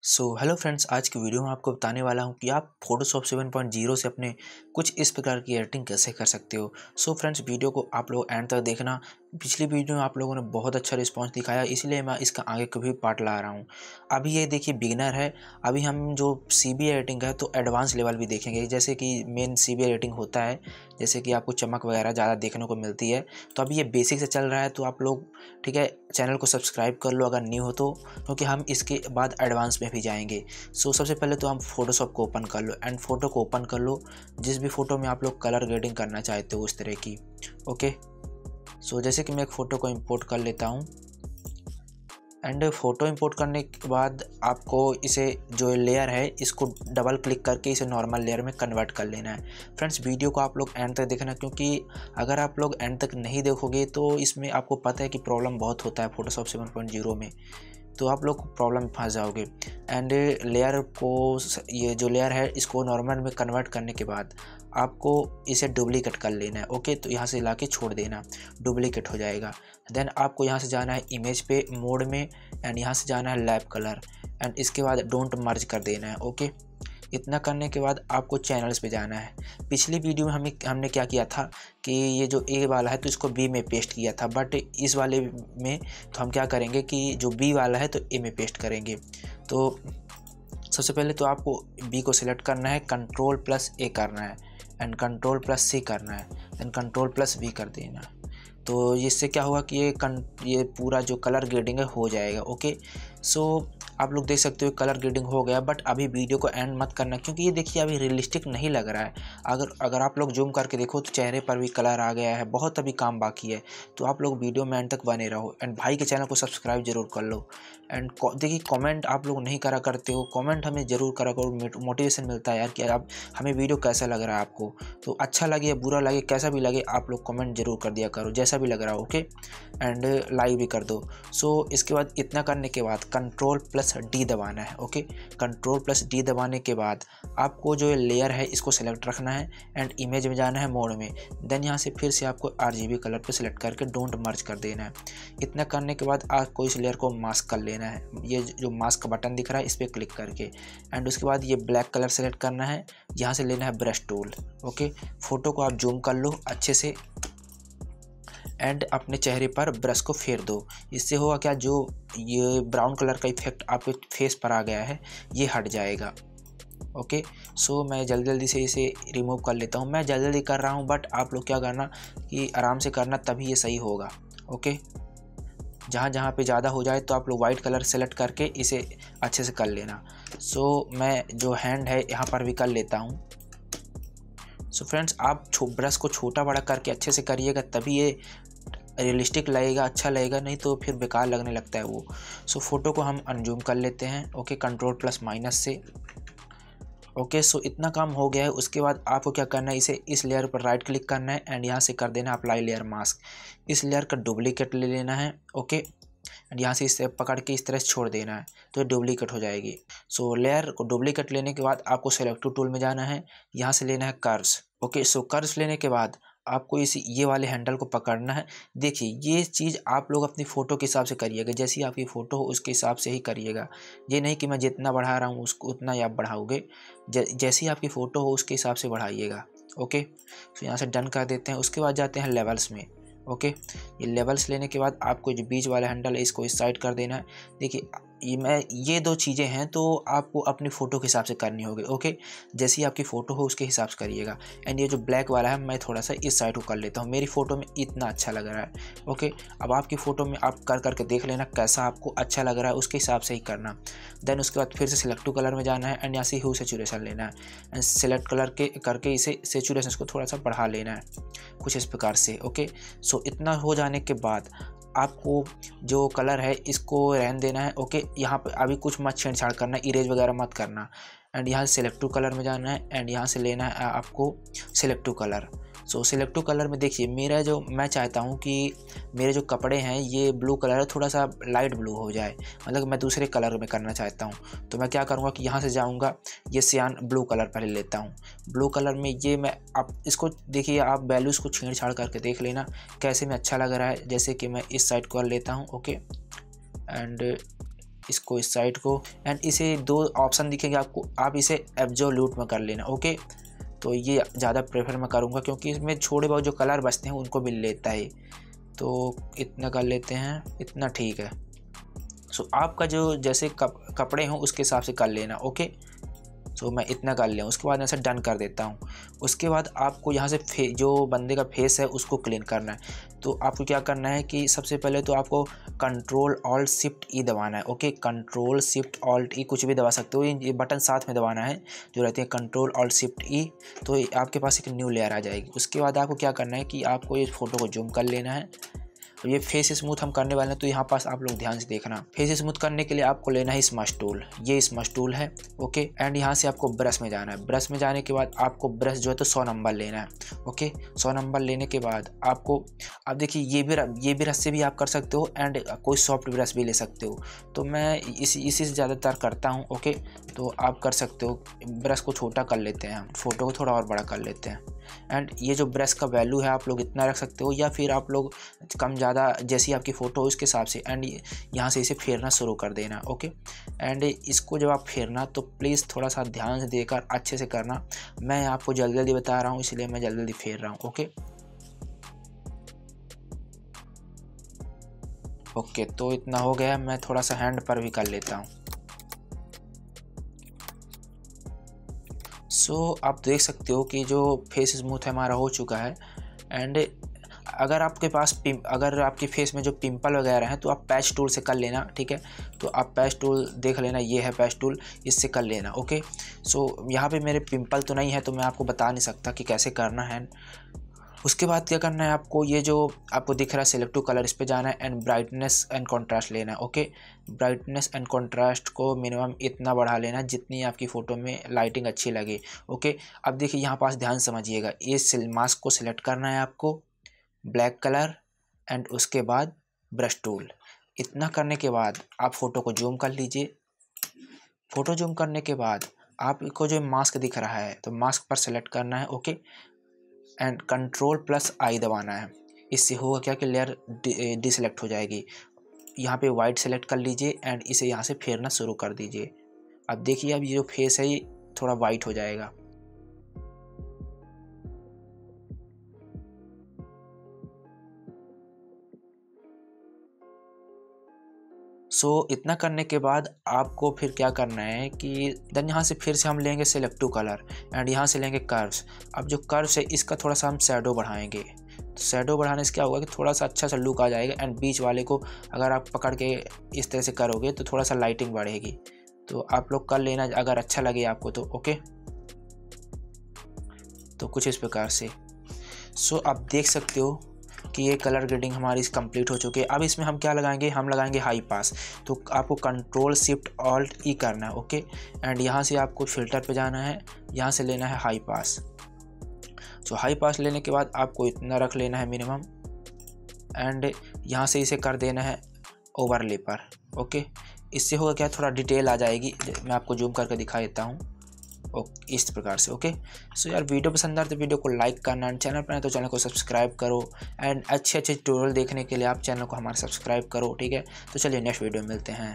Hello friends, आज की video में आपको बताने वाला हूं कि आप फोटोशॉप 7.0 से अपने कुछ इस प्रकार की एडिटिंग कैसे कर सकते हो। फ्रेंड्स, वीडियो को आप लोग एंड तक देखना। पिछली वीडियो में आप लोगों ने बहुत अच्छा रिस्पांस दिखाया, इसलिए मैं इसका आगे का भी पार्ट ला रहा हूं। अभी ये देखिए बिगिनर है। अभी हम जो सीबी एडिटिंग है तो एडवांस लेवल भी देखेंगे, जैसे कि मेन सीबी एडिटिंग होता है, जैसे कि आपको चमक वगैरह ज़्यादा देखने को मिलती है। तो अभी ये बेसिक से चल रहा है, तो आप लोग ठीक है चैनल को सब्सक्राइब कर लो अगर न्यू हो तो, क्योंकि हम इसके बाद एडवांस में भी जाएंगे। सबसे पहले तो हम फोटोशॉप को ओपन कर लो एंड फोटो को ओपन कर लो, जिस भी फोटो में आप लोग कलर ग्रेडिंग करना चाहते हो उस तरह की। ओके, जैसे कि मैं एक फ़ोटो को इंपोर्ट कर लेता हूँ एंड फ़ोटो इंपोर्ट करने के बाद आपको इसे जो लेयर है इसको डबल क्लिक करके इसे नॉर्मल लेयर में कन्वर्ट कर लेना है। फ्रेंड्स, वीडियो को आप लोग एंड तक देखना, क्योंकि अगर आप लोग एंड तक नहीं देखोगे तो इसमें आपको पता है कि प्रॉब्लम बहुत होता है फोटोशॉप 7.0 में, तो आप लोग प्रॉब्लम फंस जाओगे। एंड लेयर को, ये जो लेयर है इसको नॉर्मल में कन्वर्ट करने के बाद आपको इसे डुप्लीकेट कर लेना है। ओके, तो यहाँ से लाके छोड़ देना, डुप्लीकेट हो जाएगा। देन आपको यहाँ से जाना है इमेज पे मोड में एंड यहाँ से जाना है लैब कलर एंड इसके बाद डोंट मर्ज कर देना है। ओके, इतना करने के बाद आपको चैनल्स पे जाना है। पिछली वीडियो में हमने क्या किया था कि ये जो ए वाला है तो इसको बी में पेस्ट किया था, बट इस वाले में तो हम क्या करेंगे कि जो बी वाला है तो ए में पेस्ट करेंगे। तो सबसे पहले तो आपको बी को सिलेक्ट करना है, Ctrl+A करना है एंड Ctrl+C करना है, देन Ctrl+V कर देना है। तो इससे क्या हुआ कि ये पूरा जो कलर ग्रेडिंग है हो जाएगा। ओके, आप लोग देख सकते हो कलर ग्रेडिंग हो गया, बट अभी वीडियो को एंड मत करना, क्योंकि ये देखिए अभी रियलिस्टिक नहीं लग रहा है। अगर आप लोग जूम करके देखो तो चेहरे पर भी कलर आ गया है, बहुत अभी काम बाकी है। तो आप लोग वीडियो में एंड तक बने रहो एंड भाई के चैनल को सब्सक्राइब जरूर कर लो। एंड देखिए कमेंट आप लोग नहीं करा करते हो, कमेंट हमें ज़रूर करा करो, मोटिवेशन मिलता है यार कि आप हमें वीडियो कैसा लग रहा है आपको। तो अच्छा लगे या बुरा लगे, कैसा भी लगे, आप लोग कमेंट जरूर कर दिया करो, जैसा भी लग रहा हो। ओके, एंड लाइक भी कर दो। इसके बाद इतना करने के बाद Ctrl+D दबाना है। ओके, Ctrl+D दबाने के बाद आपको जो लेयर है इसको सेलेक्ट रखना है एंड इमेज में जाना है मोड में। देन यहाँ से फिर से आपको RGB कलर पे सेलेक्ट करके डोंट मर्ज कर देना है। इतना करने के बाद आपको इस लेयर को मास्क कर लेना है, ये जो मास्क का बटन दिख रहा है इस पर क्लिक करके, एंड उसके बाद ये ब्लैक कलर सेलेक्ट करना है, यहाँ से लेना है ब्रश टूल। ओके, फ़ोटो को आप जूम कर लो अच्छे से एंड अपने चेहरे पर ब्रश को फेर दो। इससे होगा क्या, जो ये ब्राउन कलर का इफेक्ट आपके फेस पर आ गया है ये हट जाएगा। ओके, मैं जल्दी से इसे रिमूव कर लेता हूँ। मैं जल्दी कर रहा हूँ, बट आप लोग क्या करना कि आराम से करना, तभी ये सही होगा। ओके, जहाँ पे ज़्यादा हो जाए तो आप लोग वाइट कलर सेलेक्ट करके इसे अच्छे से कर लेना। मैं जो हैंड है यहाँ पर भी कर लेता हूँ। फ्रेंड्स, आप ब्रश को छोटा बड़ा करके अच्छे से करिएगा, तभी ये रियलिस्टिक लगेगा, अच्छा लगेगा, नहीं तो फिर बेकार लगने लगता है वो। फ़ोटो को हम अनजूम कर लेते हैं। ओके, Ctrl+- से। ओके, इतना काम हो गया है। उसके बाद आपको क्या करना है, इसे इस लेयर पर राइट क्लिक करना है एंड यहाँ से कर देना है अप्लाई लेयर मास्क। इस लेयर का डुप्लीकेट ले लेना है। ओके, एंड यहाँ से इसे पकड़ के इस तरह से छोड़ देना है, तो ये डुप्लीकेट हो जाएगी। लेयर को डुप्लीकेट लेने के बाद आपको सेलेक्टिव टूल में जाना है, यहाँ से लेना है कर्व्स। ओके, कर्व्स लेने के बाद आपको ये वाले हैंडल को पकड़ना है। देखिए ये चीज़ आप लोग अपनी फ़ोटो के हिसाब से करिएगा, जैसी आपकी फ़ोटो हो उसके हिसाब से ही करिएगा। ये नहीं कि मैं जितना बढ़ा रहा हूँ उसको उतना ही आप बढ़ाओगे, जैसी आपकी फ़ोटो हो उसके हिसाब से बढ़ाइएगा। ओके, यहाँ से डन कर देते हैं। उसके बाद जाते हैं लेवल्स में। ओके, ये लेवल्स लेने के बाद आपको जो बीच वाला हैंडल है इसको इस साइड कर देना है। देखिए ये दो चीज़ें हैं तो आपको अपनी फ़ोटो के हिसाब से करनी होगी। ओके, जैसी आपकी फ़ोटो हो उसके हिसाब से करिएगा। एंड ये जो ब्लैक वाला है मैं थोड़ा सा इस साइड को कर लेता हूँ, मेरी फ़ोटो में इतना अच्छा लग रहा है। ओके, अब आपकी फ़ोटो में आप करके देख लेना कैसा आपको अच्छा लग रहा है, उसके हिसाब से ही करना। देन उसके बाद फिर से सिलेक्टिव कलर में जाना है एंड यहाँ से ह्यू सैचुरेशन लेना है एंड सेलेक्ट कलर करके इसे सैचुरेशन को थोड़ा सा बढ़ा लेना है कुछ इस प्रकार से। ओके, इतना हो जाने के बाद आपको जो कलर है इसको रहने देना है। ओके, यहाँ पे अभी कुछ मत छेड़छाड़ करना, इरेज वगैरह मत करना एंड यहाँ से सिलेक्टिव कलर में जाना है एंड यहाँ से लेना है आपको सिलेक्टिव कलर। सिलेक्टिव कलर में देखिए मैं चाहता हूँ कि मेरे जो कपड़े हैं ये ब्लू कलर है, थोड़ा सा लाइट ब्लू हो जाए, मतलब मैं दूसरे कलर में करना चाहता हूँ। तो मैं क्या करूँगा कि यहाँ से जाऊँगा, ये सियान ब्लू कलर पहले लेता हूँ। ब्लू कलर में ये मैं आप इसको देखिए, आप वैल्यूज़ को छेड़छाड़ करके देख लेना कैसे में अच्छा लग रहा है। जैसे कि मैं इस साइड को लेता हूँ। ओके, एंड इसको इस साइड को, एंड इसे 2 ऑप्शन दिखेंगे आपको, आप इसे एब्सोल्यूट में कर लेना। ओके, तो ये ज़्यादा प्रेफर मैं करूँगा क्योंकि इसमें छोटे बहुत जो कलर बचते हैं उनको भी लेता है। तो इतना कर लेते हैं, इतना ठीक है। सो आपका जो जैसे कपड़े हों उसके हिसाब से कर लेना। ओके, सो मैं इतना कर लिया, उसके बाद मैं इसे डन कर देता हूँ। उसके बाद आपको यहाँ से जो बंदे का फेस है उसको क्लीन करना है। तो आपको क्या करना है कि सबसे पहले तो आपको कंट्रोल ऑल्ट शिफ्ट ई दबाना है। Okay, control shift alt E कुछ भी दबा सकते हो, ये बटन साथ में दबाना है जो रहते हैं कंट्रोल ऑल्ट शिफ्ट ई, तो आपके पास एक न्यू लेयर आ जाएगी। उसके बाद आपको क्या करना है कि आपको ये फ़ोटो को जूम कर लेना है। तो ये फेस स्मूथ हम करने वाले हैं, तो यहाँ पास आप लोग ध्यान से देखना। फेस स्मूथ करने के लिए आपको लेना है स्मश टूल, ये स्मश टूल है। ओके, एंड यहाँ से आपको ब्रश में जाना है। ब्रश में जाने के बाद आपको ब्रश जो है तो 100 नंबर लेना है। ओके, 100 नंबर लेने के बाद आपको, आप देखिए ये भी ब्रश से भी आप कर सकते हो, एंड कोई सॉफ्ट ब्रश भी ले सकते हो। तो मैं इसी से ज़्यादातर करता हूँ। ओके, तो आप कर सकते हो। ब्रश को छोटा कर लेते हैं, फ़ोटो को थोड़ा और बड़ा कर लेते हैं। एंड ये जो ब्रश का वैल्यू है आप लोग इतना रख सकते हो, या फिर आप लोग कम ज़्यादा जैसी आपकी फ़ोटो हो उसके हिसाब से। एंड यहाँ से इसे फेरना शुरू कर देना। ओके, एंड इसको जब आप फेरना तो प्लीज़ थोड़ा सा ध्यान से देकर अच्छे से करना। मैं आपको जल्दी जल्दी बता रहा हूँ इसलिए मैं जल्दी जल्दी फेर रहा हूँ। ओके, तो इतना हो गया। मैं थोड़ा सा हैंड पर भी कर लेता हूँ। सो आप देख सकते हो कि जो फेस स्मूथ हमारा हो चुका है। एंड अगर आपके पास अगर आपके फेस में जो पिंपल वगैरह हैं तो आप पैच टूल से कर लेना। ठीक है, तो आप पैच टूल देख लेना, ये है पैच टूल, इससे कर लेना। ओके, सो यहाँ पे मेरे पिंपल तो नहीं है तो मैं आपको बता नहीं सकता कि कैसे करना है। उसके बाद क्या करना है आपको, ये जो आपको दिख रहा है सिलेक्टिव कलर, इस पे जाना है एंड ब्राइटनेस एंड कॉन्ट्रास्ट लेना है। ओके, ब्राइटनेस एंड कॉन्ट्रास्ट को मिनिमम इतना बढ़ा लेना जितनी आपकी फ़ोटो में लाइटिंग अच्छी लगे। ओके, अब देखिए यहाँ पास ध्यान समझिएगा, ये मास्क को सिलेक्ट करना है आपको, ब्लैक कलर, एंड उसके बाद ब्रश टूल। इतना करने के बाद आप फ़ोटो को जूम कर लीजिए। फ़ोटो जूम करने के बाद आपको जो मास्क दिख रहा है तो मास्क पर सेलेक्ट करना है। Okay, and control plus I दबाना है। इससे होगा क्या कि लेयर डिसेलेक्ट हो जाएगी। यहाँ पे वाइट सेलेक्ट कर लीजिए एंड इसे यहाँ से फेरना शुरू कर दीजिए। अब देखिए, अब ये जो फेस है ये थोड़ा वाइट हो जाएगा। सो इतना करने के बाद आपको फिर क्या करना है कि देन यहाँ से फिर से हम लेंगे सिलेक्टिव कलर एंड यहाँ से लेंगे कर्व्स। अब जो कर्व्स है इसका थोड़ा सा हम शैडो बढ़ाएंगे। तो शैडो बढ़ाने से क्या होगा कि थोड़ा सा अच्छा सा लुक आ जाएगा। एंड बीच वाले को अगर आप पकड़ के इस तरह से करोगे तो थोड़ा सा लाइटिंग बढ़ेगी। तो आप लोग कर लेना अगर अच्छा लगे आपको तो। ओके, तो कुछ इस प्रकार से। सो आप देख सकते हो कि ये कलर ग्रेडिंग हमारी कंप्लीट हो चुकी है। अब इसमें हम क्या लगाएंगे, हम लगाएंगे हाई पास। तो आपको कंट्रोल शिफ्ट ऑल्ट ई करना है। ओके, एंड यहाँ से आपको फिल्टर पे जाना है, यहाँ से लेना है हाई पास। तो हाई पास लेने के बाद आपको इतना रख लेना है मिनिमम, एंड यहाँ से इसे कर देना है ओवरले पर। ओके, इससे होगा क्या, थोड़ा डिटेल आ जाएगी। मैं आपको जूम करके दिखा देता हूँ। ओके, इस प्रकार से। ओके, सो यार वीडियो पसंद आए तो वीडियो को लाइक करना, चैनल पर आए तो चैनल को सब्सक्राइब करो। एंड अच्छे ट्यूटोरियल देखने के लिए आप चैनल को हमारा सब्सक्राइब करो। ठीक है, तो चलिए नेक्स्ट वीडियो में मिलते हैं।